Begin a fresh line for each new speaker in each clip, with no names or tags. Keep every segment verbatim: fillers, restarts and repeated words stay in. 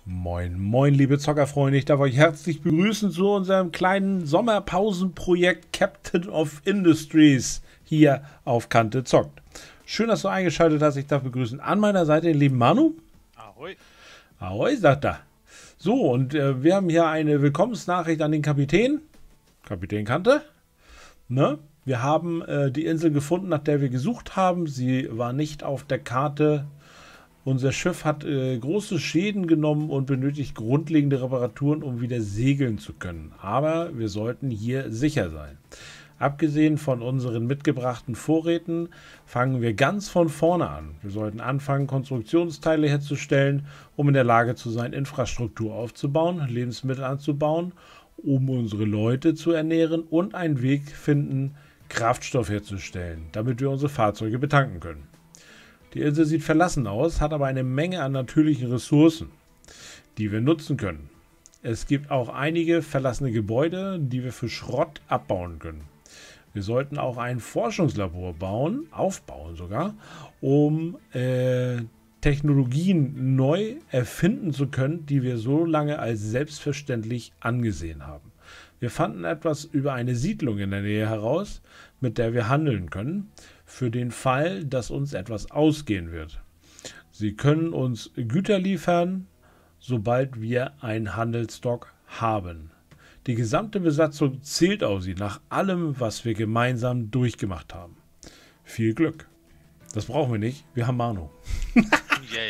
Moin, moin, liebe Zockerfreunde. Ich darf euch herzlich begrüßen zu unserem kleinen Sommerpausenprojekt Captain of Industries hier auf Kante Zockt. Schön, dass du eingeschaltet hast. Ich darf begrüßen an meiner Seite den lieben Manu.
Ahoi.
Ahoi, sagt er. So, und äh, wir haben hier eine Willkommensnachricht an den Kapitän. Kapitän Kante. Ne? Wir haben äh, die Insel gefunden, nach der wir gesucht haben. Sie war nicht auf der Karte. Unser Schiff hat äh, große Schäden genommen und benötigt grundlegende Reparaturen, um wieder segeln zu können. Aber wir sollten hier sicher sein. Abgesehen von unseren mitgebrachten Vorräten fangen wir ganz von vorne an. Wir sollten anfangen, Konstruktionsteile herzustellen, um in der Lage zu sein, Infrastruktur aufzubauen, Lebensmittel anzubauen, um unsere Leute zu ernähren und einen Weg finden, Kraftstoff herzustellen, damit wir unsere Fahrzeuge betanken können. Die Insel sieht verlassen aus, hat aber eine Menge an natürlichen Ressourcen, die wir nutzen können. Es gibt auch einige verlassene Gebäude, die wir für Schrott abbauen können. Wir sollten auch ein Forschungslabor bauen, aufbauen sogar, um äh, Technologien neu erfinden zu können, die wir so lange als selbstverständlich angesehen haben. Wir fanden etwas über eine Siedlung in der Nähe heraus, mit der wir handeln können, für den Fall, dass uns etwas ausgehen wird. Sie können uns Güter liefern, sobald wir einen Handelsstock haben. Die gesamte Besatzung zählt auf sie, nach allem, was wir gemeinsam durchgemacht haben. Viel Glück. Das brauchen wir nicht, wir haben Manu.
Ja,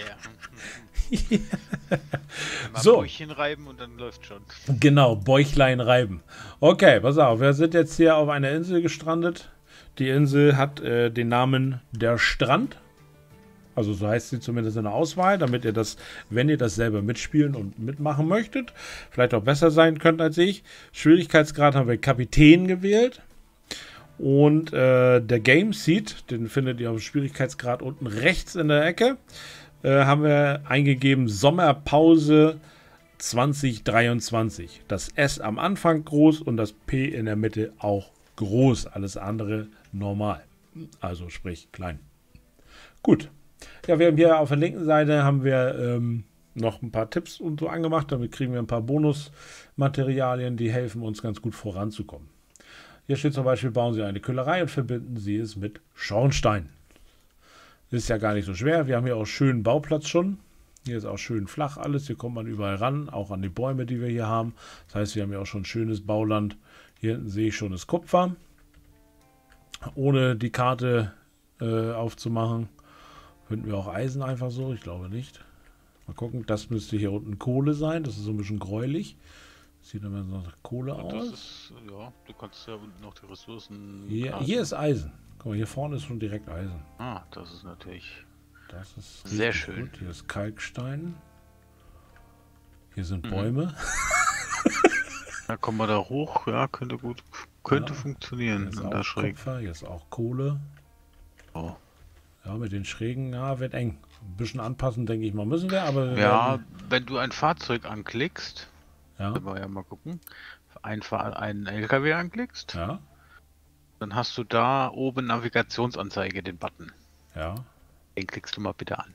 ja. Mal
So.
Bäuchchen reiben und dann läuft schon.
Genau, Bäuchlein reiben. Okay, pass auf, wir sind jetzt hier auf einer Insel gestrandet. Die Insel hat äh, den Namen Der Strand. Also so heißt sie zumindest in der Auswahl, damit ihr das, wenn ihr das selber mitspielen und mitmachen möchtet, vielleicht auch besser sein könnt als ich. Schwierigkeitsgrad haben wir Kapitän gewählt. Und äh, der Game Seed, den findet ihr auf Schwierigkeitsgrad unten rechts in der Ecke, äh, haben wir eingegeben Sommerpause zwanzig dreiundzwanzig. Das S am Anfang groß und das P in der Mitte auch groß. Alles andere normal. Also sprich klein. Gut. Ja, wir haben hier auf der linken Seite haben wir ähm, noch ein paar Tipps und so angemacht. Damit kriegen wir ein paar Bonusmaterialien, die helfen uns ganz gut voranzukommen. Hier steht zum Beispiel, bauen Sie eine Köhlerei und verbinden Sie es mit Schornstein. Ist ja gar nicht so schwer. Wir haben hier auch schönen Bauplatz schon. Hier ist auch schön flach alles. Hier kommt man überall ran, auch an die Bäume, die wir hier haben. Das heißt, wir haben hier auch schon schönes Bauland. Hier hinten sehe ich schon das Kupfer. Ohne die Karte äh, aufzumachen. Finden wir auch Eisen einfach so? Ich glaube nicht. Mal gucken, das müsste hier unten Kohle sein. Das ist so ein bisschen gräulich. Sieht immer so nach Kohle
Und
aus.
das ist, ja, du kannst ja unten noch die Ressourcen.
Hier, hier ist Eisen. Guck mal, hier vorne ist schon direkt Eisen.
Ah, das ist natürlich
Das ist
sehr
richtig
schön.
gut. Hier ist Kalkstein. Hier sind
Mhm.
Bäume.
Da kommen wir da hoch, ja, könnte gut, könnte
Ja,
funktionieren.
Hier ist
Und da
auch
schräg.
Kupfer, hier ist auch Kohle.
Oh.
Ja, mit den Schrägen, ja, wird eng. Ein bisschen anpassen, denke ich mal, müssen wir, aber wir
Ja,
werden,
wenn du ein Fahrzeug anklickst,
ja,
können wir ja mal gucken, ein Fahr einen L K W anklickst,
ja,
dann hast du da oben Navigationsanzeige, den Button.
ja.
Den klickst du mal bitte an.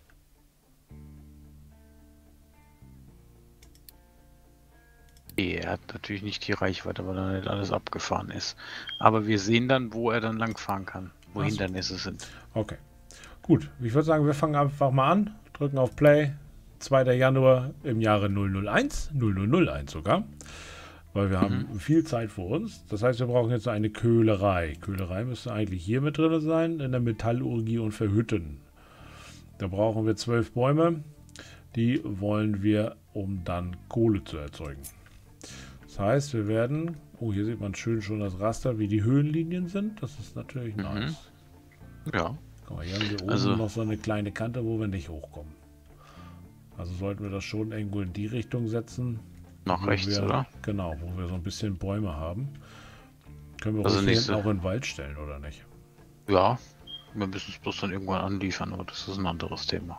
Er hat natürlich nicht die Reichweite, weil da nicht alles abgefahren ist. Aber wir sehen dann, wo er dann lang fahren kann, wo
Ach so.
Hindernisse sind.
Okay. Gut, ich würde sagen, wir fangen einfach mal an, drücken auf Play. zweiter Januar im Jahre null null eins, null null null eins sogar. Weil wir haben viel Zeit vor uns. Das heißt, wir brauchen jetzt eine Köhlerei. Köhlerei müsste eigentlich hier mit drin sein, in der Metallurgie und Verhütten. Da brauchen wir zwölf Bäume. Die wollen wir, um dann Kohle zu erzeugen. Das heißt, wir werden... Oh, hier sieht man schön schon das Raster, wie die Höhenlinien sind. Das ist natürlich
Mhm.
nice.
Ja.
Guck mal, hier haben wir oben
Also-
noch so eine kleine Kante, wo wir nicht hochkommen. Also sollten wir das schon irgendwo in die Richtung setzen.
Nach
wo
rechts,
wir,
oder?
Genau, wo wir so ein bisschen Bäume haben. Können wir
Also
uns hier
nicht
hinten
so-
auch in den Wald stellen, oder nicht?
Ja. Wir müssen es bloß dann irgendwann anliefern, aber das ist ein anderes Thema.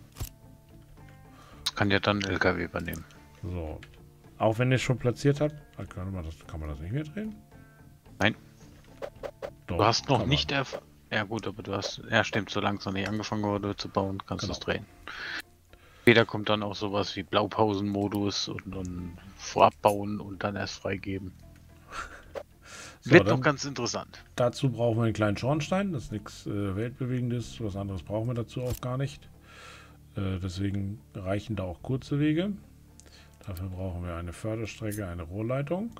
Das kann ja dann L K W übernehmen.
So. Auch wenn ihr es schon platziert habt, dann kann man das, kann man das nicht mehr drehen?
Nein.
Doch,
Du hast noch
kann
nicht erf... Ja gut, aber du hast... Ja stimmt, solange es noch nicht angefangen wurde zu bauen, kannst
Genau.
du es drehen. Später kommt dann auch sowas wie Blaupausenmodus und, und vorab bauen und dann erst freigeben.
So,
Wird
dann
noch ganz interessant.
dazu brauchen wir einen kleinen Schornstein. Das ist nichts äh, Weltbewegendes. Was anderes brauchen wir dazu auch gar nicht. Äh, deswegen reichen da auch kurze Wege. Dafür brauchen wir eine Förderstrecke, eine Rohrleitung.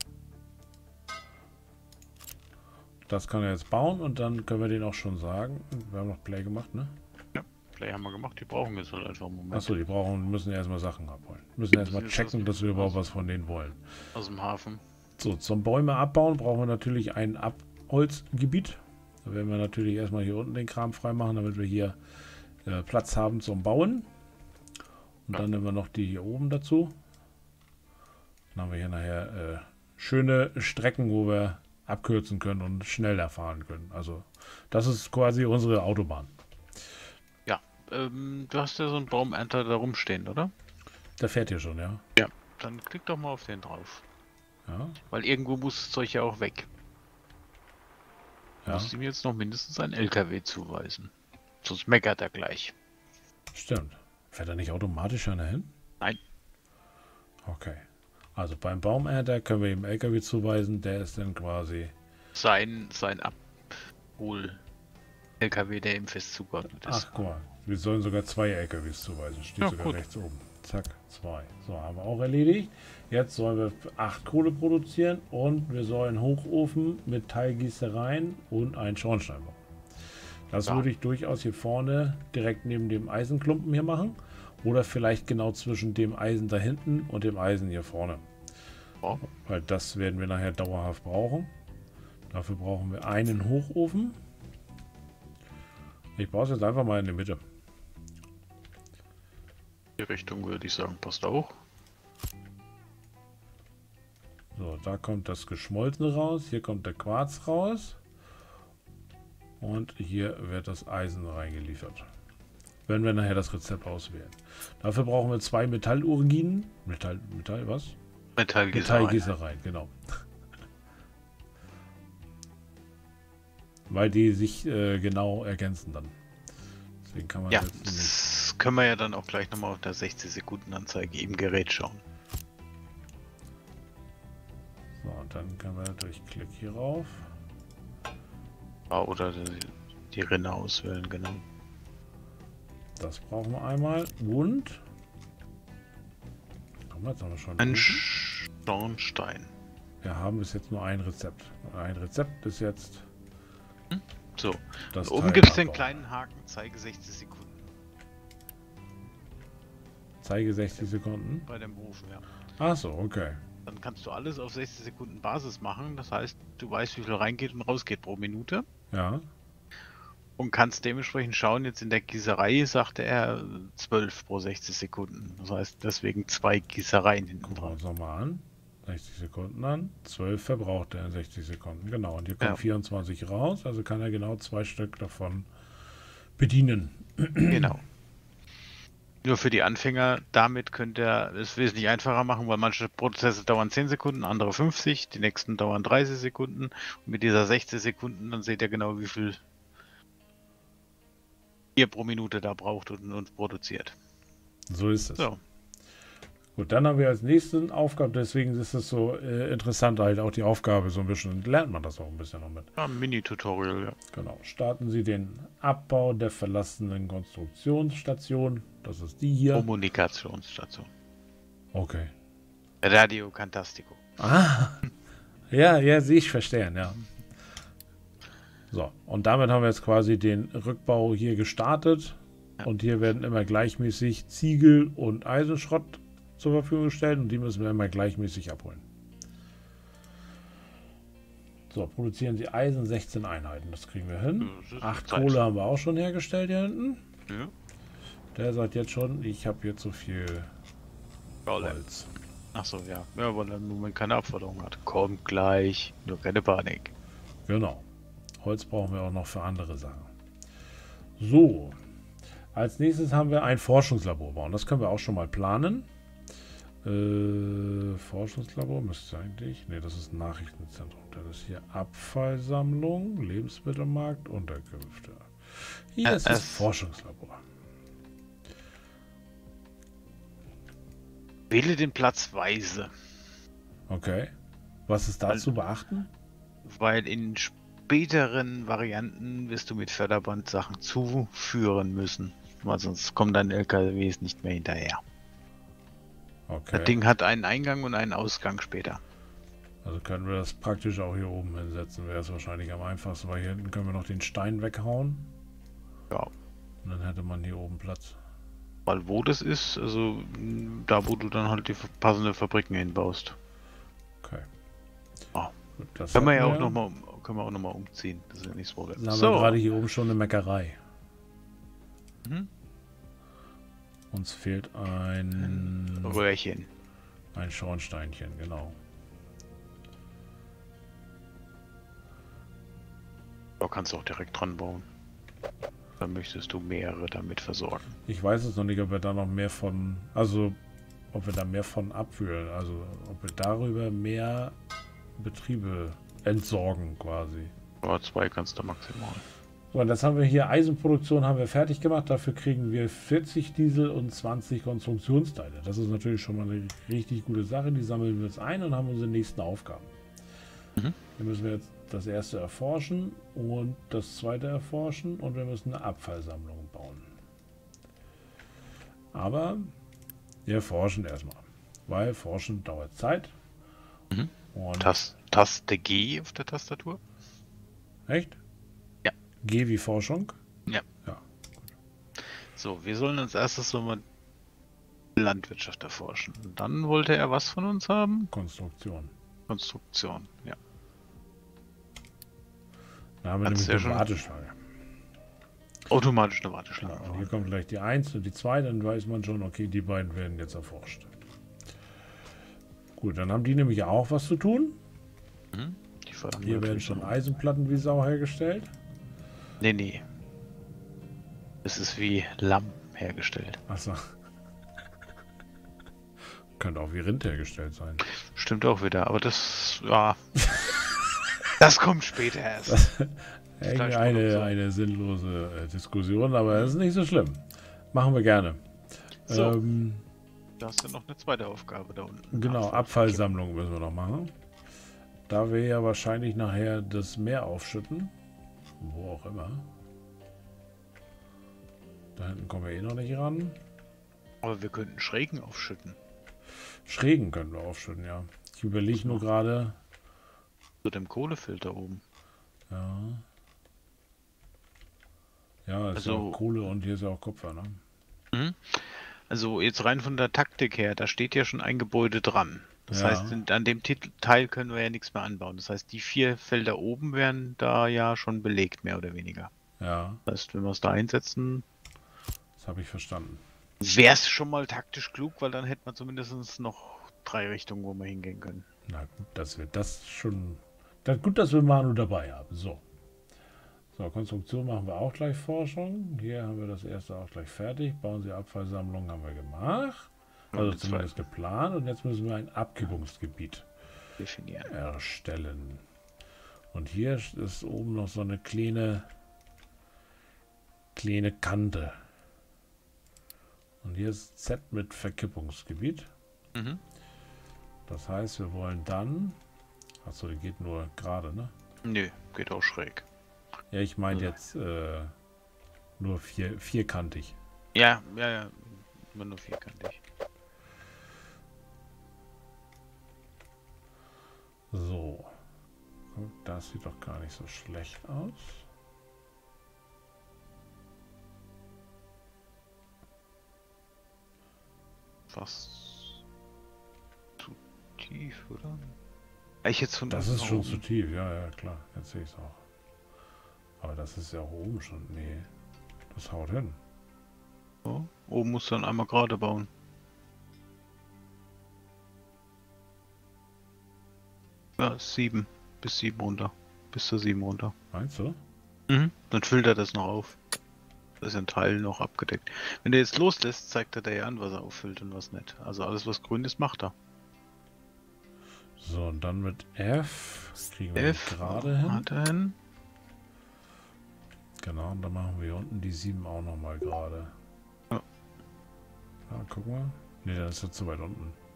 Das kann er jetzt bauen und dann können wir den auch schon sagen. Wir haben noch Play gemacht, ne?
Ja, Play haben wir gemacht. Die brauchen jetzt halt einfach einen Moment.
Achso, die brauchen, müssen erstmal Sachen abholen. Müssen erstmal checken, dass wir überhaupt was von denen wollen.
Aus dem Hafen.
So, zum Bäume abbauen brauchen wir natürlich ein Abholzgebiet. Da werden wir natürlich erstmal hier unten den Kram freimachen, damit wir hier äh, Platz haben zum Bauen. Und
Ja.
dann nehmen wir noch die hier oben dazu. Dann haben wir hier nachher äh, schöne Strecken, wo wir abkürzen können und schneller fahren können. Also das ist quasi unsere Autobahn.
Ja, ähm, du hast ja so einen Baumernter da rumstehen, oder?
Der fährt hier schon, ja.
Ja. Dann klick doch mal auf den drauf.
Ja,
Weil irgendwo muss das Zeug ja auch weg.
ja.
Muss ihm jetzt noch mindestens einen L K W zuweisen. Sonst meckert er gleich.
Stimmt. Fährt er nicht automatisch einer hin?
Nein.
Okay. Also beim Baumernter können wir ihm L K W zuweisen. Der ist dann quasi...
Sein, sein Abhol-L K W, der ihm fest zugeordnet ist.
Ach, guck mal. Wir sollen sogar zwei L K Ws zuweisen. Steht
Ja,
sogar
gut.
rechts oben. Zack, zwei. So, haben wir auch erledigt. Jetzt sollen wir acht Kohle produzieren und wir sollen Hochofen mit Teilgießereien und einen Schornstein bauen. Das
Ja.
würde ich durchaus hier vorne direkt neben dem Eisenklumpen hier machen. Oder vielleicht genau zwischen dem Eisen da hinten und dem Eisen hier vorne.
Ja.
Weil das werden wir nachher dauerhaft brauchen. Dafür brauchen wir einen Hochofen. Ich baue es jetzt einfach mal in die Mitte.
Die Richtung würde ich sagen, passt auch.
So, da kommt das Geschmolzene raus. Hier kommt der Quarz raus. Und hier wird das Eisen reingeliefert. Wenn wir nachher das Rezept auswählen. Dafür brauchen wir zwei Metallurginen. Metall, Metall, was?
Metallgießerei.
Metallgießereien, genau. Weil die sich äh, genau ergänzen dann. Deswegen kann man
Ja,
jetzt nicht.
das können wir ja dann auch gleich nochmal auf der sechzig Sekunden Anzeige im Gerät schauen.
So, und dann können wir durch Klick hier rauf.
Ja, oder die, die Rinne auswählen, genau.
Das brauchen wir einmal. Und. Kommen wir jetzt haben wir schon.
Ein Schornstein.
Wir haben bis jetzt nur ein Rezept. Ein Rezept ist jetzt.
So,
Das
oben
Teil
gibt es den
abbauen.
kleinen Haken, zeige sechzig Sekunden
Zeige sechzig Sekunden.
bei dem Ofen, ja.
Achso, okay.
Dann kannst du alles auf sechzig Sekunden Basis machen. Das heißt, du weißt, wie viel reingeht und rausgeht pro Minute.
Ja.
Und kannst dementsprechend schauen, jetzt in der Gießerei sagte er zwölf pro sechzig Sekunden. Das heißt, deswegen zwei Gießereien hinten
Gucken wir
dran.
uns nochmal an. sechzig Sekunden an. zwölf verbraucht er in sechzig Sekunden. Genau. Und hier kommt
Ja.
vierundzwanzig raus. Also kann er genau zwei Stück davon bedienen.
Genau. Nur für die Anfänger, damit könnt ihr es wesentlich einfacher machen, weil manche Prozesse dauern zehn Sekunden, andere fünfzig, die nächsten dauern dreißig Sekunden. Und mit dieser sechzig Sekunden, dann seht ihr genau, wie viel ihr pro Minute da braucht und, und produziert.
So ist es.
So,
Gut, dann haben wir als nächsten Aufgabe, deswegen ist es so äh, interessant, halt auch die Aufgabe so ein bisschen, lernt man das auch ein bisschen noch mit.
ja, Mini-Tutorial, ja.
Genau. Starten Sie den Abbau der verlassenen Konstruktionsstation. Das ist die hier.
Kommunikationsstation.
Okay.
Radio Cantastico.
Ah, ja, ja, sehe ich verstehen, ja. So, und damit haben wir jetzt quasi den Rückbau hier gestartet.
Ja.
Und hier werden immer gleichmäßig Ziegel und Eisenschrott zur Verfügung gestellt und die müssen wir immer gleichmäßig abholen. So, produzieren Sie Eisen sechzehn Einheiten, das kriegen wir hin.
Das ist
acht
Zeit.
Kohle haben wir auch schon hergestellt hier hinten.
Ja.
Der sagt jetzt schon, ich habe hier zu viel
Rolle.
Holz.
Achso, ja. Ja, weil er im Moment keine Abforderung hat. Kommt gleich, nur keine Panik.
Genau. Holz brauchen wir auch noch für andere Sachen. So. Als nächstes haben wir ein Forschungslabor bauen. Das können wir auch schon mal planen. Äh, Forschungslabor müsste eigentlich. Ne, das ist ein Nachrichtenzentrum. Das ist hier Abfallsammlung, Lebensmittelmarkt, Unterkünfte. Hier
Äh,
ist das
es-
Forschungslabor.
Wähle den Platz weise.
Okay. Was ist da zu beachten?
Weil in späteren Varianten wirst du mit Förderband Sachen zuführen müssen. Weil sonst kommen deine L K Ws nicht mehr hinterher.
Okay.
Das Ding hat einen Eingang und einen Ausgang später.
Also können wir das praktisch auch hier oben hinsetzen. Wäre es wahrscheinlich am einfachsten, weil hier hinten können wir noch den Stein weghauen.
Ja.
Und dann hätte man hier oben Platz.
Weil wo das ist, also da wo du dann halt die passende Fabriken hinbaust.
Okay.
Oh.
Gut, das
Können wir ja
wir.
auch nochmal können wir auch noch mal umziehen. Das ist ja nicht das Problem.
Dann haben
So.
wir gerade hier oben schon eine Meckerei.
Mhm.
Uns fehlt ein
Röhrchen.
ein Schornsteinchen, genau.
Da kannst du auch direkt dran bauen. Dann möchtest du mehrere damit versorgen.
Ich weiß es noch nicht, ob wir da noch mehr von, also ob wir da mehr von abführen, also ob wir darüber mehr Betriebe entsorgen quasi.
Aber zwei kannst du maximal.
So, und jetzt haben wir hier Eisenproduktion haben wir fertig gemacht. Dafür kriegen wir vierzig Diesel und zwanzig Konstruktionsteile. Das ist natürlich schon mal eine richtig gute Sache. Die sammeln wir jetzt ein und haben unsere nächsten Aufgaben.
Mhm.
Hier müssen wir jetzt das erste erforschen und das zweite erforschen und wir müssen eine Abfallsammlung bauen. Aber wir erforschen erstmal, weil Forschen dauert Zeit.
Mhm.
Und
Tas Taste G auf der Tastatur.
echt?
Ja.
G wie Forschung?
Ja.
Ja.
So, wir sollen als erstes so mal Landwirtschaft erforschen. Und dann wollte er was von uns haben?
Konstruktion.
Konstruktion, ja.
Da haben wir
Hat's
nämlich eine
ja schon.
Warteschlange.
Automatisch eine Warteschlange.
Genau. Und hier kommt gleich die eins und die zwei, dann weiß man schon, okay, die beiden werden jetzt erforscht. Gut, dann haben die nämlich auch was zu tun.
Mhm. Die fördern
Hier werden
natürlich
schon
noch.
Eisenplatten wie Sau hergestellt.
Nee, nee. Es ist wie Lamm hergestellt.
Achso. Könnte auch wie Rind hergestellt sein.
Stimmt auch wieder, aber das, ja. Das kommt später erst.
Eine, eine sinnlose äh, Diskussion, aber das ist nicht so schlimm. Machen wir gerne.
So.
Ähm,
Da hast du noch eine zweite Aufgabe da unten.
genau,
Abfall.
Abfallsammlung müssen wir noch machen. Da wir ja wahrscheinlich nachher das Meer aufschütten. Wo auch immer. Da hinten kommen wir eh noch nicht ran.
Aber wir könnten Schrägen aufschütten.
Schrägen können wir aufschütten, ja. Ich überlege nur gerade.
Zu dem Kohlefilter oben.
Ja. Ja, ist
Also-
ja auch Kohle und hier ist ja auch Kupfer, ne?
Mhm. Also jetzt rein von der Taktik her, da steht ja schon ein Gebäude dran. Das
Ja.
heißt, in- an dem Titel, Teil können wir ja nichts mehr anbauen. Das heißt, die vier Felder oben wären da ja schon belegt, mehr oder weniger.
Ja,
Das heißt, wenn wir es da einsetzen,
das habe ich verstanden.
wäre es schon mal taktisch klug, weil dann hätten wir zumindest noch drei Richtungen, wo wir hingehen können.
Na gut, dass wir das schon. Das, gut, dass wir Manu dabei haben. So. So, Konstruktion machen wir auch gleich Forschung. Hier haben wir das erste auch gleich fertig. Bauen Sie Abfallsammlung haben wir gemacht. Also
die
zumindest geplant. Und jetzt müssen wir ein Abkippungsgebiet
Definieren.
erstellen. Und hier ist oben noch so eine kleine, kleine Kante. Und hier ist Z mit Verkippungsgebiet.
Mhm.
Das heißt, wir wollen dann. Achso, die geht nur gerade, ne?
Nö, geht auch schräg.
Ja, ich meine
Ja.
jetzt äh, nur vier, vierkantig.
Ja, ja, ja. Immer nur vierkantig.
So. Guck, das sieht doch gar nicht so schlecht aus.
Fast zu tief, oder? Ich jetzt von
Das
unten
ist schon
oben.
zu tief, ja, ja, klar. Jetzt sehe ich es auch. Aber das ist ja oben schon. Nee, das haut hin.
So, oben musst du dann einmal gerade bauen. Ja, sieben. Bis sieben runter. Bis zu sieben runter.
Meinst du?
Mhm. Dann filtert das noch auf. Das ist ein Teil noch abgedeckt. Wenn der jetzt loslässt, zeigt er dir ja an, was er auffüllt und was nicht. Also alles, was grün ist, macht er.
So, und dann mit F kriegen wir
F
gerade hin.
hat er hin.
Genau, und dann machen wir hier unten die sieben auch nochmal gerade.
Ja.
Ja, guck mal. Ne, dann ist er zu weit unten.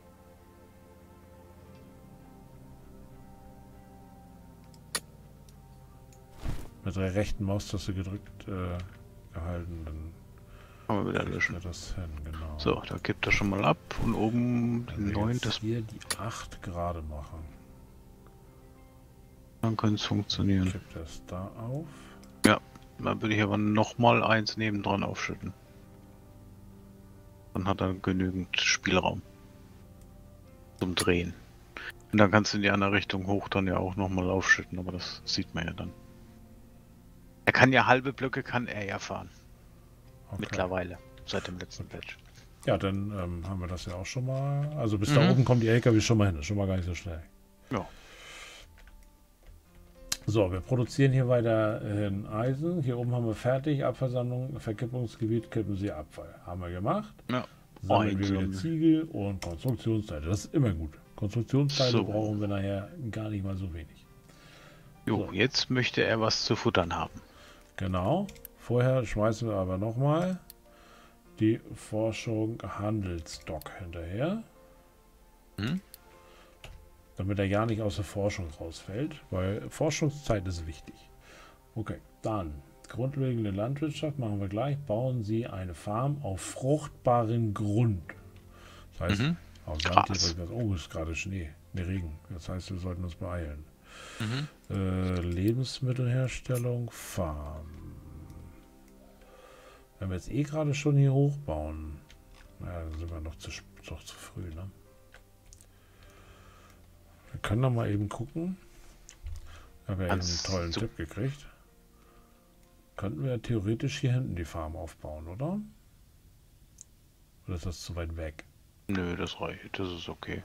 mit der rechten Maustaste gedrückt äh, gehalten, dann
kann man wieder löschen.
Das hin, genau.
So, da gibt er schon mal ab und oben die neun, das
hier die acht gerade machen.
Dann könnte es funktionieren.
Kippt das da auf.
Ja, dann würde ich aber noch mal eins nebendran aufschütten. Dann hat er genügend Spielraum zum Drehen. Und dann kannst du in die andere Richtung hoch dann ja auch noch mal aufschütten, aber das sieht man ja dann. Er kann ja halbe Blöcke, kann er ja fahren. Okay. Mittlerweile, seit dem letzten Patch.
Ja, dann ähm, haben wir das ja auch schon mal. Also bis
Mhm.
da oben kommen die L K W schon mal hin. Das ist schon mal gar nicht so schnell.
Ja.
So, wir produzieren hier weiter in Eisen. Hier oben haben wir fertig. Abversammlung, Verkippungsgebiet, kippen Sie Abfall. Haben wir gemacht.
Ja.
Sammeln wir wieder Ziegel und Konstruktionsteile. Das ist immer gut. Konstruktionsteile
So.
brauchen wir nachher gar nicht mal so wenig.
Jo,
So.
jetzt möchte er was zu futtern haben.
Genau. Vorher schmeißen wir aber nochmal die Forschung Handelsstock hinterher.
Hm?
Damit er ja nicht aus der Forschung rausfällt, weil Forschungszeit ist wichtig. Okay, dann grundlegende Landwirtschaft machen wir gleich. Bauen Sie eine Farm auf fruchtbaren Grund. Das heißt,
Mhm.
auf Sand hier, oh, ist gerade Schnee, ne Regen. Das heißt, wir sollten uns beeilen.
Mhm.
Äh, Lebensmittelherstellung, Farm. Wenn wir jetzt eh gerade schon hier hochbauen, naja, dann sind wir noch zu, noch zu früh, ne? Wir können noch mal eben gucken. Ich habe ja eben einen tollen Tipp gekriegt. Könnten wir theoretisch hier hinten die Farm aufbauen, oder? Oder ist das zu weit weg?
Nö, das reicht. Das ist okay.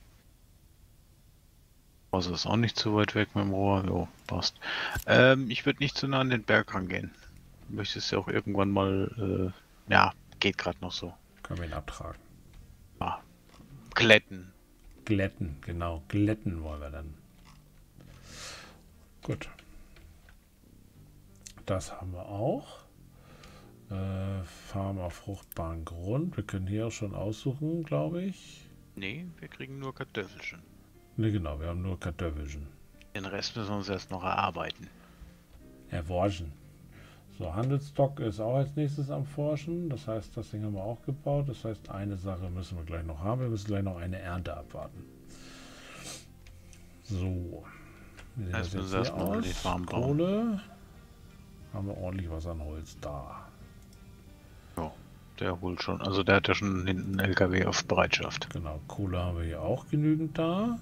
Also ist auch nicht zu weit weg mit dem Rohr. Jo, passt. Ähm, ich würde nicht zu nah an den Berg rangehen. Du möchtest ja auch irgendwann mal... Äh, ja, geht gerade noch so.
Können wir ihn abtragen.
Ah, glätten.
Glätten, genau. Glätten wollen wir dann. Gut. Das haben wir auch. Äh, Farm auf fruchtbaren Grund. Wir können hier auch schon aussuchen, glaube ich.
Nee, wir kriegen nur Kartoffelchen.
Ne, genau. Wir haben nur Kartoffelchen.
Den Rest müssen wir uns erst noch erarbeiten.
Erforschen. So, Handelsstock ist auch als nächstes am Forschen. Das heißt, das Ding haben wir auch gebaut. Das heißt, eine Sache müssen wir gleich noch haben. Wir müssen gleich noch eine Ernte abwarten. So. Wie sieht das jetzt hier aus?
Die Farm bauen.
Kohle. Haben wir ordentlich was an Holz da.
Ja, der holt schon. Also der hat ja schon hinten einen L K W auf Bereitschaft.
Genau, Kohle haben wir hier auch genügend da.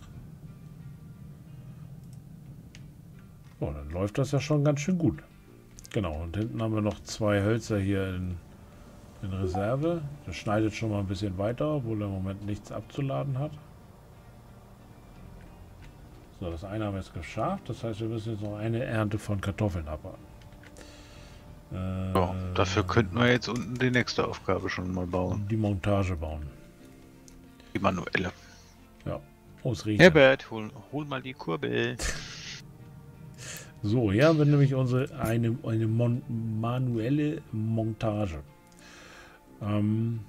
So, dann läuft das ja schon ganz schön gut. Genau, und hinten haben wir noch zwei Hölzer hier in, in Reserve. Das schneidet schon mal ein bisschen weiter, obwohl er im Moment nichts abzuladen hat. So, das eine haben wir jetzt geschafft. Das heißt, wir müssen jetzt noch eine Ernte von Kartoffeln abwarten. Äh,
Ja, dafür könnten wir jetzt unten die nächste Aufgabe schon mal bauen.
Die Montage bauen.
Die manuelle.
Ja, oh, es riecht.
Herbert, hol, hol mal die Kurbel.
So, hier haben wir nämlich unsere eine, eine Mon manuelle Montage. Ähm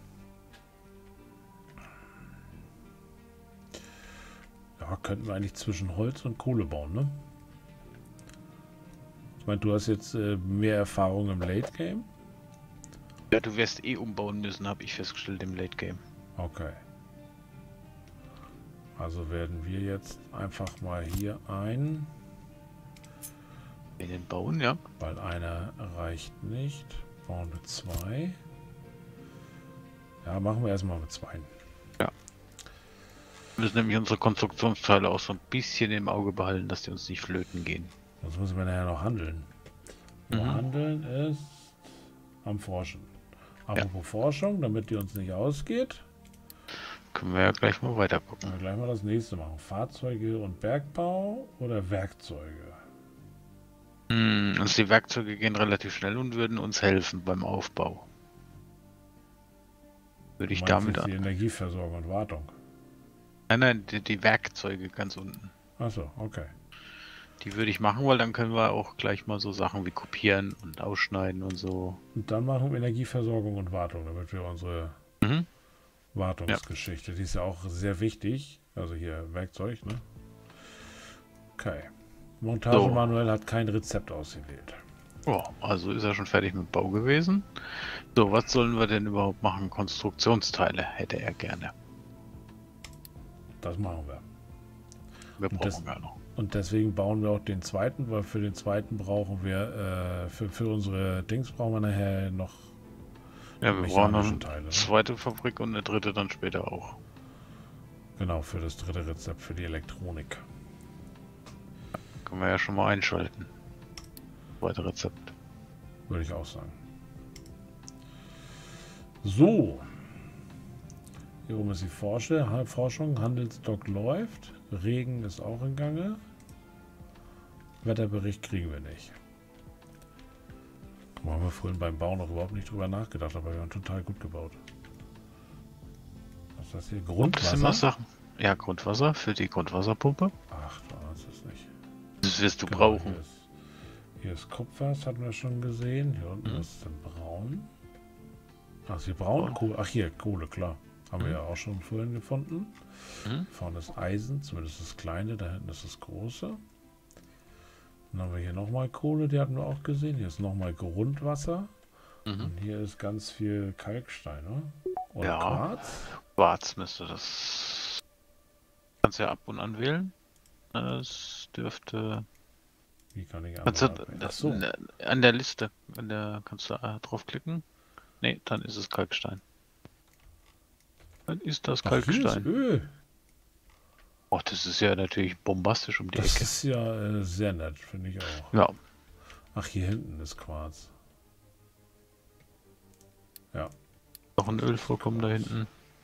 ja, könnten wir eigentlich zwischen Holz und Kohle bauen, ne? Ich meine, du hast jetzt äh, mehr Erfahrung im Late Game.
Ja, du wirst eh umbauen müssen, habe ich festgestellt im Late Game.
Okay. Also werden wir jetzt einfach mal hier ein.
In den bauen, ja.
Weil einer reicht nicht. Bauen wir zwei. Ja, machen wir erstmal mit zwei.
Ja. Wir müssen nämlich unsere Konstruktionsteile auch so ein bisschen im Auge behalten, dass die uns nicht flöten gehen.
Sonst müssen wir nachher noch handeln. Mhm. Handeln ist am Forschen. Apropos ja. Forschung, damit die uns nicht ausgeht.
Können wir ja gleich mal weiter gucken.
Können wir gleich mal das nächste machen. Fahrzeuge und Bergbau oder Werkzeuge?
Hm, also die Werkzeuge gehen relativ schnell und würden uns helfen beim Aufbau. Würde ich damit an.
Die Energieversorgung und Wartung.
Nein, nein, die, die Werkzeuge ganz unten.
Achso, okay.
Die würde ich machen, weil dann können wir auch gleich mal so Sachen wie kopieren und ausschneiden und so.
Und dann machen wir Energieversorgung und Wartung, damit wir unsere mhm. Wartungsgeschichte, ja. Die ist ja auch sehr wichtig. Also hier Werkzeug, ne? Okay. Montage
So.
manuell hat kein Rezept ausgewählt.
Oh, also ist er schon fertig mit Bau gewesen. So, was sollen wir denn überhaupt machen? Konstruktionsteile hätte er gerne.
Das machen wir.
Wir
Und
brauchen
das-
ja noch.
Und deswegen bauen wir auch den zweiten, weil für den zweiten brauchen wir, äh, für, für unsere Dings brauchen wir nachher noch
Ja, wir brauchen noch
mechanische
eine
Teile. Ne?
zweite Fabrik und eine dritte dann später auch.
Genau, für das dritte Rezept für die Elektronik.
Können wir ja schon mal einschalten. Zweite Rezept.
Würde ich auch sagen. So. Hier oben ist die Forsche, Ha- Forschung. Handelsdock läuft. Regen ist auch in Gange. Wetterbericht kriegen wir nicht. Da haben wir vorhin beim Bau noch überhaupt nicht drüber nachgedacht, aber wir haben total gut gebaut. Was ist das hier?
Und sind noch
Grundwasser?
Sachen? Ja, Grundwasser für die Grundwasserpumpe.
Ach, du ahnst es nicht.
Das wirst du
Genau,
brauchen.
Hier ist, hier ist Kupfer, das hatten wir schon gesehen. Hier unten
Mhm.
ist dann braun. Ach, sie braun Kohle. Ach, hier, Kohle, klar. Haben wir
Mhm.
ja auch schon vorhin gefunden.
Mhm.
Vorne ist Eisen, zumindest das kleine, da hinten ist das große. Dann haben wir hier nochmal Kohle, die hatten wir auch gesehen. Hier ist nochmal Grundwasser.
Mhm.
Und hier ist ganz viel Kalkstein, ne? Und
Ja.
Quarz.
Quarz müsste das. Kannst ja ab und an wählen. Das dürfte.
Wie kann ich
Kannst du,
andere abwählen? Ach so.
An der Liste. An der kannst du äh, draufklicken. Ne, dann ist es Kalkstein. Dann ist das
Ach, hier ist
Kalkstein.
Öl.
Oh, das ist ja natürlich bombastisch um die
Das
Ecke.
ist ja äh, sehr nett, finde ich auch.
Ja,
Ach, hier hinten ist Quarz. Ja.
noch ein Ölvorkommen da hinten.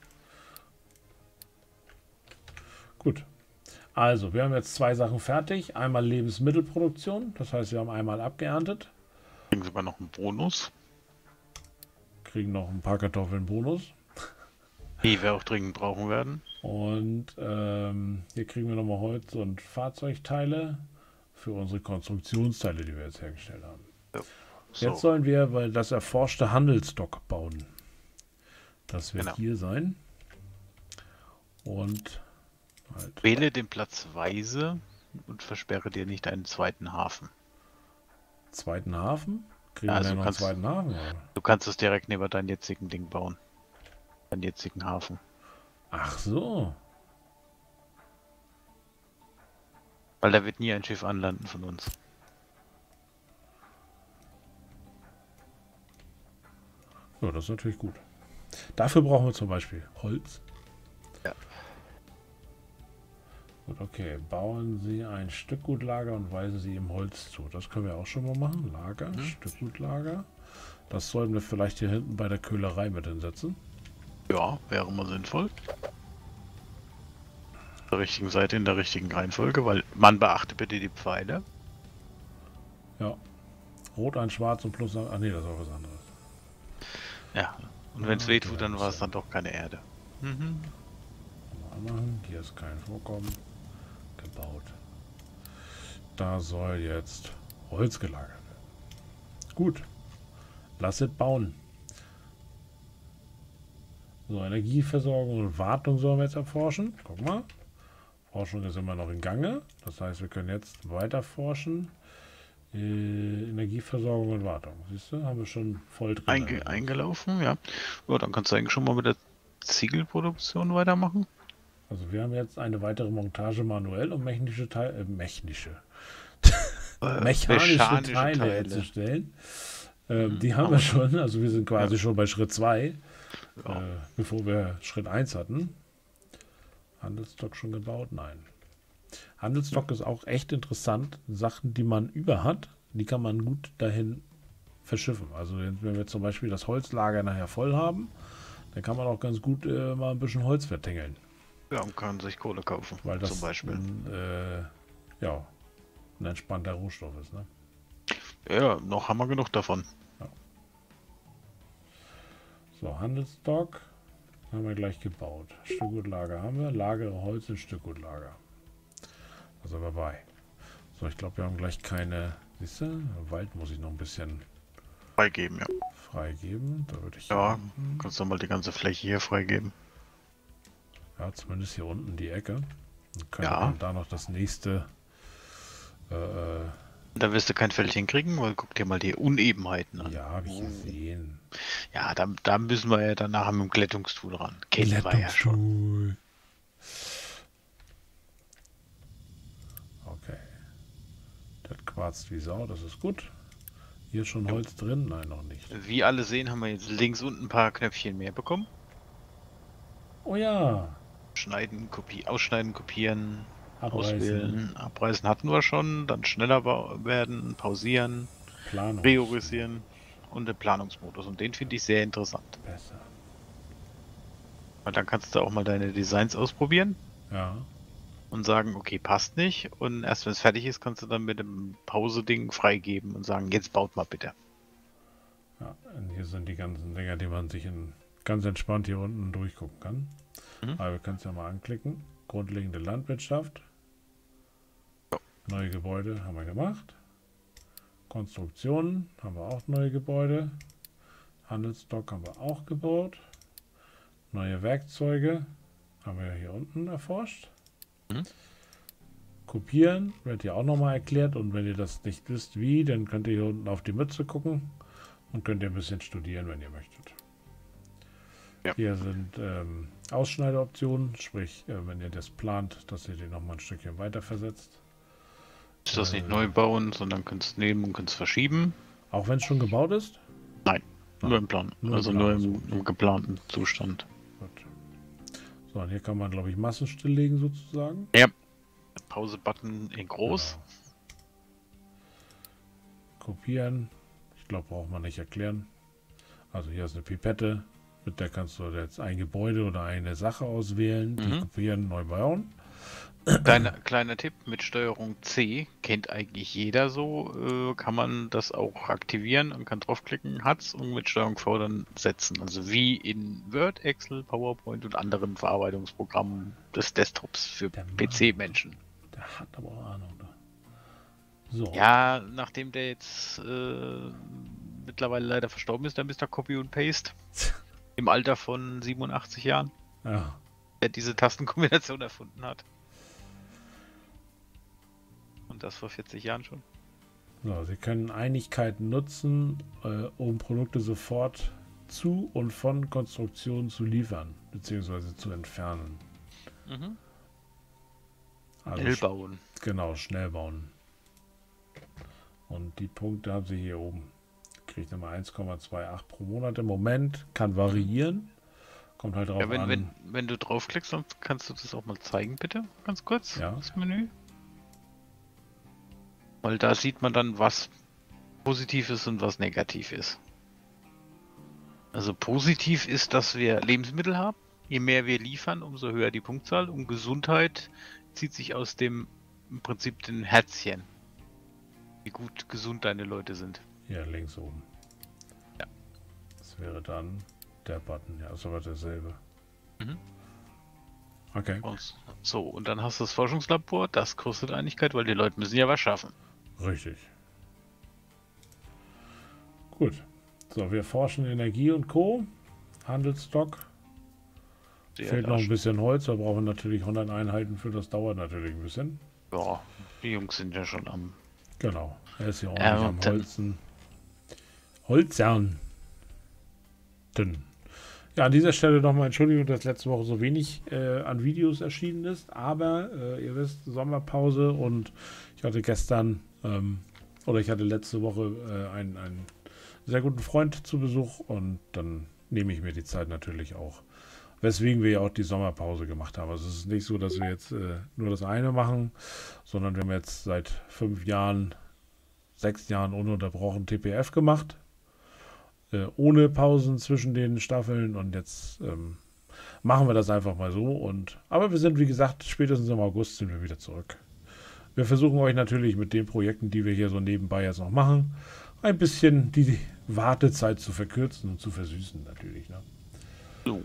Gut. Also, wir haben jetzt zwei Sachen fertig. Einmal Lebensmittelproduktion. Das heißt, wir haben einmal abgeerntet.
Kriegen sogar noch einen Bonus.
Kriegen noch ein paar Kartoffeln Bonus.
Die wir auch dringend brauchen werden.
Und ähm, hier kriegen wir nochmal Holz und Fahrzeugteile für unsere Konstruktionsteile, die wir jetzt hergestellt haben.
So,
Jetzt sollen wir weil das erforschte Handelsdock bauen. Das wird
Genau.
hier sein. Und halt.
wähle den Platz weise und versperre dir nicht einen zweiten Hafen.
Zweiten Hafen? Kriegen
Ja, also
wir ja noch einen
kannst-
zweiten Hafen? Oder?
Du kannst es direkt neben deinem jetzigen Ding bauen. Deinen jetzigen Hafen.
Ach so.
Weil da wird nie ein Schiff anlanden von uns.
Ja, das ist natürlich gut. Dafür brauchen wir zum Beispiel Holz.
Ja.
Gut, okay. Bauen Sie ein Stückgutlager und weisen Sie ihm Holz zu. Das können wir auch schon mal machen. Lager,
Mhm.
Stückgutlager. Das sollten wir vielleicht hier hinten bei der Köhlerei mit hinsetzen.
Ja, wäre mal sinnvoll. Auf der richtigen Seite in der richtigen Reihenfolge, weil man beachte bitte die Pfeile.
Ja. Rot, ein Schwarz und plus ein... Ach nee, das ist auch was anderes.
Ja. Und wenn es
Ah,
weh tut,
okay,
dann war es
so.
dann doch keine Erde. Mhm.
Mal anmachen. Hier ist kein Vorkommen. Gebaut. Da soll jetzt Holz gelagert werden. Gut. Lasset bauen. So, Energieversorgung und Wartung sollen wir jetzt erforschen. Guck mal. Forschung ist immer noch in Gange. Das heißt, wir können jetzt weiter forschen. Äh, Energieversorgung und Wartung. Siehst du, haben wir schon voll drin.
Einge eingelaufen, ja. Ja, dann kannst du eigentlich schon mal mit der Ziegelproduktion weitermachen.
Also wir haben jetzt eine weitere Montage manuell, um mechanische Teile, äh, mechanische,
Äh,
mechanische,
mechanische
Teile,
Teile.
herzustellen. Ähm,
Mhm,
die haben
aber-
wir schon, also wir sind quasi
Ja.
schon bei Schritt zwei,
Ja.
äh, bevor wir Schritt eins hatten. Handelsstock schon gebaut? Nein. Handelsstock ist auch echt interessant. Sachen, die man über hat, die kann man gut dahin verschiffen. Also wenn wir zum Beispiel das Holzlager nachher voll haben, dann kann man auch ganz gut äh, mal ein bisschen Holz vertingeln.
Ja, und kann sich Kohle kaufen,
Weil das
zum Beispiel.
Ein, äh, ja, ein entspannter Rohstoff ist. Ne?
Ja, noch haben wir genug davon.
So, Handelsstock haben wir gleich gebaut. Stückgutlager haben wir. Lagere Holz in Stückgutlager. Da sind wir bei. So, ich glaube, wir haben gleich keine. Siehst du, Wald muss ich noch ein bisschen
Freigeben, ja.
freigeben. Da würde ich.
Ja,
Hm,
kannst du mal die ganze Fläche hier freigeben.
ja, zumindest hier unten die Ecke. Dann können
Ja.
wir dann da noch das nächste Äh,
Da wirst du kein Feld hinkriegen, weil guck dir mal die Unebenheiten an.
ja, habe ich gesehen.
Ja, da, da müssen wir ja dann nachher mit dem Glättungstool ran. Kennen wir ja schon.
Okay. Das quarzt wie Sau, das ist gut. Hier ist schon Holz drin? Nein, noch nicht.
Wie alle sehen, haben wir jetzt links unten ein paar Knöpfchen mehr bekommen.
Oh ja.
Schneiden, Kopie, ausschneiden, kopieren,
Abreißen.
auswählen. Abreißen hatten wir schon. Dann schneller werden, pausieren,
Planung.
priorisieren und den Planungsmodus. Und den finde ich sehr interessant.
Besser.
Weil dann kannst du auch mal deine Designs ausprobieren.
Ja.
Und sagen, okay, passt nicht. Und erst wenn es fertig ist, kannst du dann mit dem Pause-Ding freigeben und sagen, jetzt baut mal bitte.
Ja, und hier sind die ganzen Dinger, die man sich in, ganz entspannt hier unten durchgucken kann.
Mhm.
Aber wir können es ja mal anklicken. Grundlegende Landwirtschaft. Neue Gebäude haben wir gemacht. Konstruktionen haben wir auch neue Gebäude. Handelsstock haben wir auch gebaut. Neue Werkzeuge haben wir hier unten erforscht.
Mhm.
Kopieren wird ja auch nochmal erklärt, und wenn ihr das nicht wisst wie, dann könnt ihr hier unten auf die Mütze gucken und könnt ihr ein bisschen studieren, wenn ihr möchtet.
Ja.
Hier sind ähm, Ausschneideoptionen, sprich, äh, wenn ihr das plant, dass ihr den nochmal ein Stückchen weiter versetzt.
Ist das
Äh,
nicht neu bauen, sondern kannst nehmen und kannst verschieben?
Auch wenn es schon gebaut ist?
Nein,
Ah,
nur im Plan.
nur
also
im
nur
Plan,
im,
ist
im geplanten Zustand.
Gut. So, und hier kann man, glaube ich, Massen stilllegen sozusagen.
Ja. Pause-Button in groß.
Genau. Kopieren. Ich glaube, braucht man nicht erklären. Also hier ist eine Pipette. Mit der kannst du jetzt ein Gebäude oder eine Sache auswählen, die
Mhm.
kopieren, neu bauen.
Kleiner, kleiner Tipp, mit Steuerung C, kennt eigentlich jeder so, äh, kann man das auch aktivieren und kann draufklicken, hat's, und mit Steuerung V dann setzen. Also wie in Word, Excel, PowerPoint und anderen Verarbeitungsprogrammen des Desktops für
Der Mann.
P C-Menschen.
Der hat aber auch Ahnung. Ne? So.
Ja, nachdem der jetzt äh, mittlerweile leider verstorben ist, der Mister Copy und Paste, im Alter von siebenundachtzig Jahren,
Ja.
der diese Tastenkombination erfunden hat. Und das vor vierzig Jahren schon.
So, Sie können Einigkeiten nutzen, äh, um Produkte sofort zu und von Konstruktionen zu liefern, beziehungsweise zu entfernen.
Mhm.
Also
Schnell
sch-
bauen.
Genau, schnell bauen. Und die Punkte haben Sie hier oben. Kriegt immer eins Komma achtundzwanzig pro Monat im Moment. Kann variieren. Kommt halt drauf
Ja, wenn,
an.
wenn, wenn du draufklickst, dann kannst du das auch mal zeigen, bitte, ganz kurz,
Ja.
das Menü. Weil da sieht man dann, was positiv ist und was negativ ist. Also positiv ist, dass wir Lebensmittel haben. Je mehr wir liefern, umso höher die Punktzahl. Und Gesundheit zieht sich aus dem, im Prinzip den Herzchen. Wie gut gesund deine Leute sind.
Hier links oben.
Ja.
Das wäre dann der Button. Ja, ist aber derselbe.
Mhm.
Okay.
Und so, und dann hast du das Forschungslabor. Das kostet Einigkeit, weil die Leute müssen ja was schaffen.
Richtig. Gut. So, wir forschen Energie und Co. Handelsstock.
Sehr
Fehlt noch ein
rasch.
bisschen Holz. Wir brauchen natürlich hundert Einheiten für. Das dauert natürlich ein bisschen.
Ja, die Jungs sind ja schon am.
Genau. Er ist hier ordentlich
Ja,
am
und dann-
Holzen. Holzern. Dünn. Ja, an dieser Stelle nochmal Entschuldigung, dass letzte Woche so wenig äh, an Videos erschienen ist. Aber äh, ihr wisst, Sommerpause, und ich hatte gestern ähm, oder ich hatte letzte Woche äh, einen, einen sehr guten Freund zu Besuch, und dann nehme ich mir die Zeit natürlich auch. Weswegen wir ja auch die Sommerpause gemacht haben. Also es ist nicht so, dass wir jetzt äh, nur das eine machen, sondern wir haben jetzt seit fünf Jahren, sechs Jahren ununterbrochen T P F gemacht. Äh, ohne Pausen zwischen den Staffeln, und jetzt ähm, machen wir das einfach mal so. Und aber wir sind, wie gesagt, spätestens im August sind wir wieder zurück. Wir versuchen euch natürlich mit den Projekten, die wir hier so nebenbei jetzt noch machen, ein bisschen die Wartezeit zu verkürzen und zu versüßen natürlich. Ne?
So.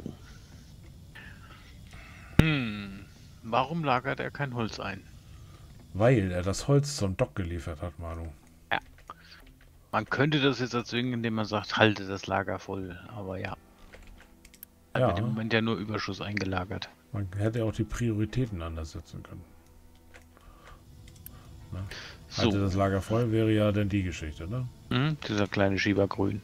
Hm. Warum lagert er kein Holz ein?
Weil er das Holz zum Dock geliefert hat, Manu.
Man könnte das jetzt erzwingen, indem man sagt, halte das Lager voll. Aber ja. Er
Ja.
wird im Moment ja nur Überschuss eingelagert.
Man hätte auch die Prioritäten anders setzen können.
So.
Halte das Lager voll wäre ja dann die Geschichte, ne?
Mhm, dieser kleine Schieber grün.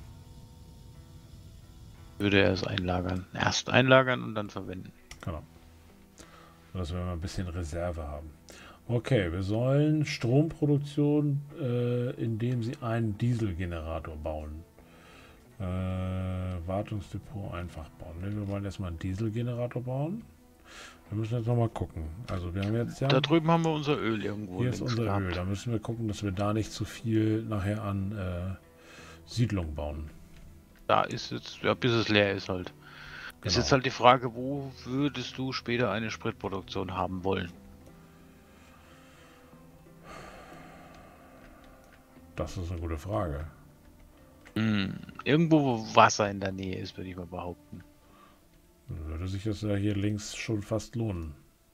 Würde er es einlagern. Erst einlagern und dann verwenden.
Genau. Dass wir mal ein bisschen Reserve haben. Okay, wir sollen Stromproduktion, äh, indem sie einen Dieselgenerator bauen. Äh, Wartungsdepot einfach bauen. Ne, wir wollen erstmal einen Dieselgenerator bauen. Wir müssen jetzt nochmal gucken. Also wir haben jetzt ja...
Da drüben haben wir unser Öl irgendwo.
Hier ist
links
unser
gehabt.
Öl. Da müssen wir gucken, dass wir da nicht zu viel nachher an äh, Siedlung bauen.
Da ist jetzt, ja, bis es leer ist halt. Ist
Genau.
jetzt halt die Frage, wo würdest du später eine Spritproduktion haben wollen?
Das ist eine gute Frage.
Hm, irgendwo, wo Wasser in der Nähe ist, würde ich mal behaupten.
Dann würde sich das ja hier links schon fast lohnen.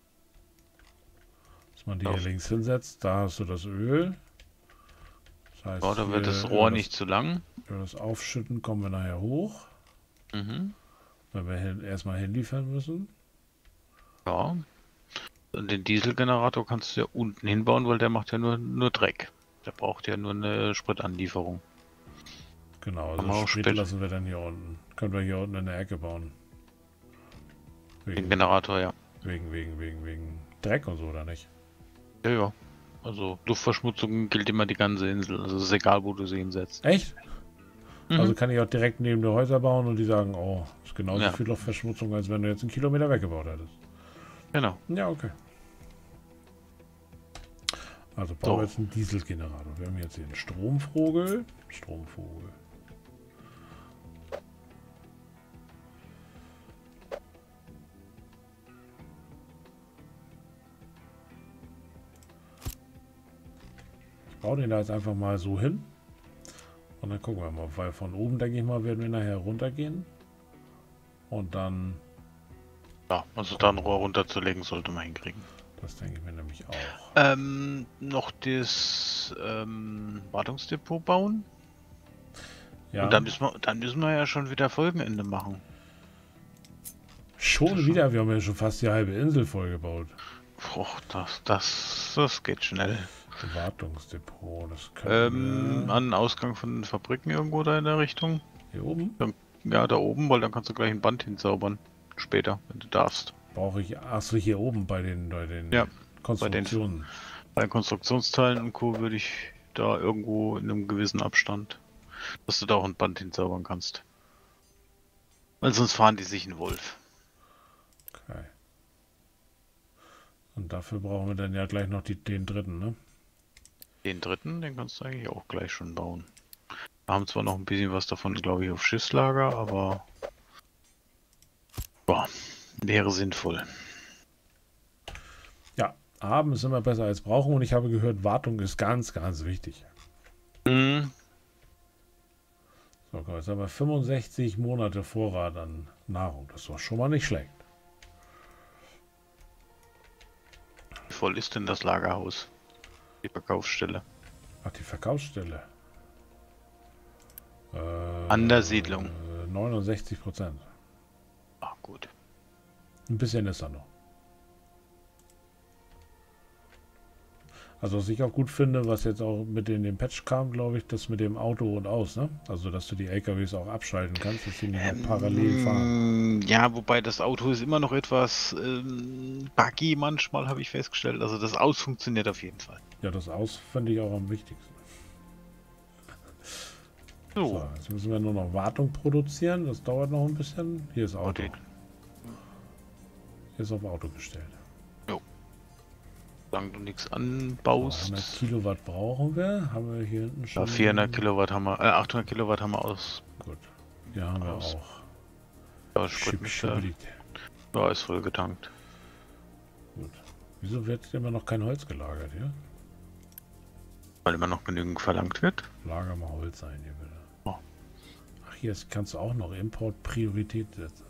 Dass man die
Ja.
hier links hinsetzt, da hast du das Öl. Das heißt,
Ja, da wird
hier
das
über
Rohr
das-
nicht zu lang.
Über das Aufschütten kommen wir nachher hoch,
Mhm.
weil wir hin, erstmal hinliefern müssen.
Ja. Und den Dieselgenerator kannst du ja unten hinbauen, weil der macht ja nur, nur Dreck. Der braucht ja nur eine Spritanlieferung.
Genau,
Kann man
also
auch
Sprit
spät-
lassen wir dann hier unten. Können wir hier unten in der Ecke bauen.
Den
Wegen,
Generator, ja.
wegen, wegen, wegen, wegen Dreck und so, oder nicht?
Ja, ja. Also Luftverschmutzung gilt immer die ganze Insel. Also es ist egal, wo du sie hinsetzt.
Echt?
Mhm.
Also kann ich auch direkt neben der Häuser bauen und die sagen, oh, ist genauso
Ja.
viel Luftverschmutzung, als wenn du jetzt einen Kilometer weggebaut hättest.
Genau.
Ja, okay. Also bauen wir
So.
jetzt einen Dieselgenerator. Wir haben jetzt hier einen Stromvogel. Stromvogel. Ich baue den da jetzt einfach mal so hin. Und dann gucken wir mal, weil von oben, denke ich mal, werden wir nachher runtergehen. Und dann,
Ja, also da ein Rohr runterzulegen, sollte man hinkriegen.
das denke ich mir nämlich auch.
Ähm, noch das ähm, Wartungsdepot bauen.
Ja,
Und dann müssen, wir, dann müssen wir ja schon wieder Folgenende machen.
schon wieder, wir haben ja schon fast die halbe Insel vollgebaut.
Och, das, das, das geht schnell.
Wartungsdepot, das können
Ähm,
wir...
an den Ausgang von den Fabriken irgendwo da in der Richtung.
Hier oben
Ja, da oben, weil dann kannst du gleich ein Band hinzaubern. Später, wenn du darfst.
brauche ich... Achso, hier oben bei den, bei den
Ja,
Konstruktionen.
Bei Konstruktionsteilen und Co. würde ich da irgendwo in einem gewissen Abstand, dass du da auch ein Band hinzaubern kannst. Weil sonst fahren die sich einen Wolf.
Okay. Und dafür brauchen wir dann ja gleich noch die, den dritten, ne?
Den dritten, den kannst du eigentlich auch gleich schon bauen. Wir haben zwar noch ein bisschen was davon, glaube ich, auf Schiffslager, aber boah, wäre sinnvoll.
Ja, haben ist immer besser als brauchen und ich habe gehört, Wartung ist ganz, ganz wichtig.
Mhm.
So, komm, jetzt haben wir fünfundsechzig Monate Vorrat an Nahrung. Das ist doch schon mal nicht schlecht.
Wie voll ist denn das Lagerhaus? Die Verkaufsstelle.
Ach, die Verkaufsstelle. Äh,
An der Siedlung.
äh, neunundsechzig Prozent.
Ah, gut.
Ein bisschen ist da noch. Also was ich auch gut finde, was jetzt auch mit in den Patch kam, glaube ich, das mit dem Auto und aus, ne? Also dass du die L K Ws auch abschalten kannst, dass sie nicht mehr parallel fahren.
Ähm, ja, wobei das Auto ist immer noch etwas ähm, buggy manchmal, habe ich festgestellt. Also das Aus funktioniert auf jeden Fall.
Ja, das aus finde ich auch am wichtigsten.
So,
So, jetzt müssen wir nur noch Wartung produzieren. Das dauert noch ein bisschen. Hier ist Auto.
Okay.
Hier ist auf Auto gestellt.
solange du nichts
So,
anbaust.
hundert Kilowatt brauchen wir. Haben wir hier hinten schon.
Ja, vierhundert Kilowatt haben wir, äh, achthundert Kilowatt haben wir aus.
Gut. Hier haben wir
Aus.
auch.
Ja,
Schip,
Spritmischer.
Schip,
Ja, ist voll getankt.
Gut. Wieso wird immer noch kein Holz gelagert hier?
Weil immer noch genügend verlangt wird.
Lager mal Holz ein hier bitte.
Oh.
Ach, hier ist, kannst du auch noch Import Priorität setzen.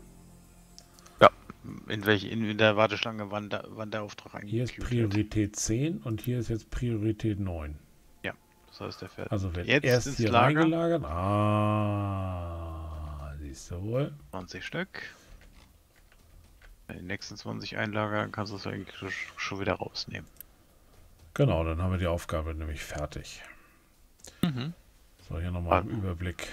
In welche, in, in der Warteschlange, wann, da, wann der Auftrag eigentlich
Hier ist Priorität zehn und hier ist jetzt Priorität neun.
Das heißt, der fährt
Also wird
jetzt
erst
ins
hier
Lager.
reingelagert. Ah, siehst du wohl.
zwanzig Stück. Bei den nächsten zwanzig einlagern kannst du es eigentlich schon wieder rausnehmen.
Genau, dann haben wir die Aufgabe nämlich fertig.
Mhm.
So, hier nochmal im
Ah.
Überblick,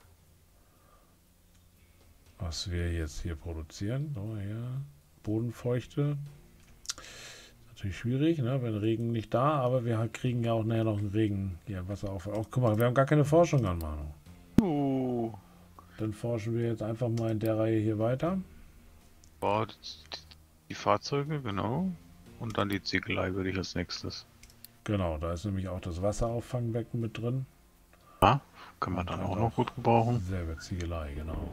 was wir jetzt hier produzieren. So, hier, Bodenfeuchte. Natürlich schwierig, ne? Wenn Regen nicht da, aber wir kriegen ja auch nachher noch einen Regen. Hier, Wasser auf. Auch, guck mal, wir haben gar keine Forschung an, Manu.
Uh.
Dann forschen wir jetzt einfach mal in der Reihe hier weiter.
Boah, das- die Fahrzeuge, genau. Und dann die Ziegelei würde ich als nächstes.
Genau, da ist nämlich auch das Wasserauffangbecken mit drin.
Ah, kann man
Und
dann
dann
auch
auch
noch gut gebrauchen.
Selber Ziegelei, genau.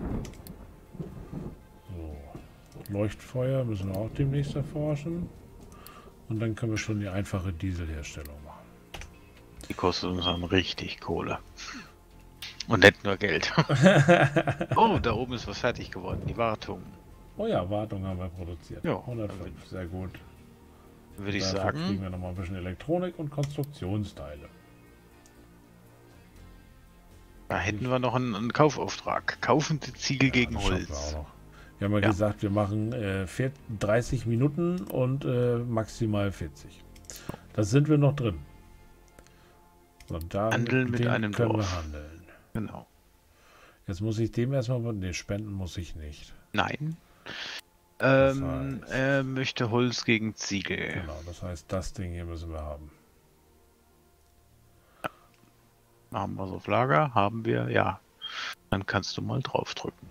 So. Leuchtfeuer müssen wir auch demnächst erforschen. Und dann können wir schon die einfache Dieselherstellung machen.
Die kostet uns dann richtig Kohle. Und nicht nur Geld. Oh, da oben ist was fertig geworden. Die Wartung.
Oh ja, Wartung haben wir produziert.
Ja.
hundertfünf, sehr gut.
Würde ich
Dafür kriegen
sagen.
wir nochmal ein bisschen Elektronik und Konstruktionsteile.
Da hätten wir noch einen, einen Kaufauftrag. Kaufen die Ziegel
Ja,
gegen
das schaffen wir
Holz.
auch noch. Wir haben ja,
Ja.
gesagt, wir machen äh, vier- dreißig Minuten und äh, maximal vierzig. Da sind wir noch drin. So, da
Handeln mit
dem
einem
können
Dorf.
wir handeln.
Genau.
Jetzt muss ich dem erstmal... Ne, spenden muss ich nicht.
Nein.
Das
Ähm,
heißt-
er möchte Holz gegen Ziegel.
Genau, das heißt, das Ding hier müssen wir haben.
Haben wir so auf Lager? Haben wir? Ja. Dann kannst du mal draufdrücken.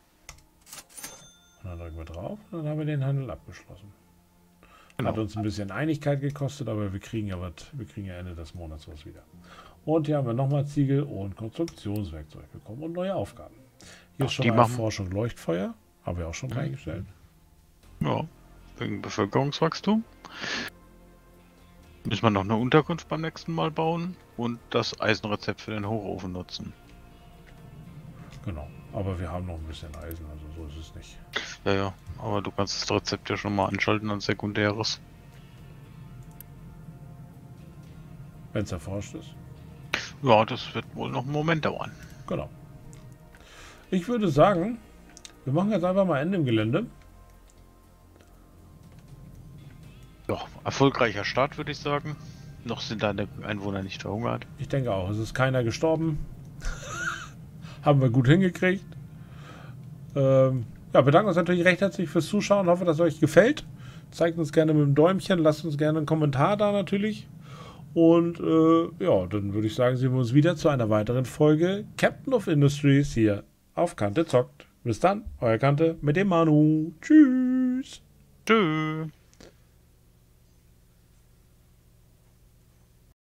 Und dann drücken wir drauf und dann haben wir den Handel abgeschlossen.
Genau.
Hat uns ein bisschen Einigkeit gekostet, aber wir kriegen ja was, wir kriegen ja Ende des Monats was wieder. Und hier haben wir nochmal Ziegel und Konstruktionswerkzeug bekommen und neue Aufgaben. Hier ist
Ach,
schon
die
mal
machen-
Erforschung Leuchtfeuer, haben wir auch schon
Mhm.
reingestellt.
Ja. Wegen Bevölkerungswachstum. Müssen wir noch eine Unterkunft beim nächsten Mal bauen und das Eisenrezept für den Hochofen nutzen.
Genau, aber wir haben noch ein bisschen Eisen, also so ist es nicht.
Ja, ja. Aber du kannst das Rezept ja schon mal anschalten an sekundäres.
Wenn es erforscht ist.
Ja, das wird wohl noch einen Moment dauern.
Genau. Ich würde sagen, wir machen jetzt einfach mal Ende im Gelände.
Ja, erfolgreicher Start, würde ich sagen. Noch sind deine Einwohner nicht verhungert.
Ich denke auch, es ist keiner gestorben. Haben wir gut hingekriegt. Ähm, ja, bedanken uns natürlich recht herzlich fürs Zuschauen. Hoffe, dass es euch gefällt. Zeigt uns gerne mit dem Däumchen. Lasst uns gerne einen Kommentar da natürlich. Und äh, ja, dann würde ich sagen, sehen wir uns wieder zu einer weiteren Folge Captain of Industries hier auf Kante zockt. Bis dann, euer Kante mit dem Manu. Tschüss.
Tschüss.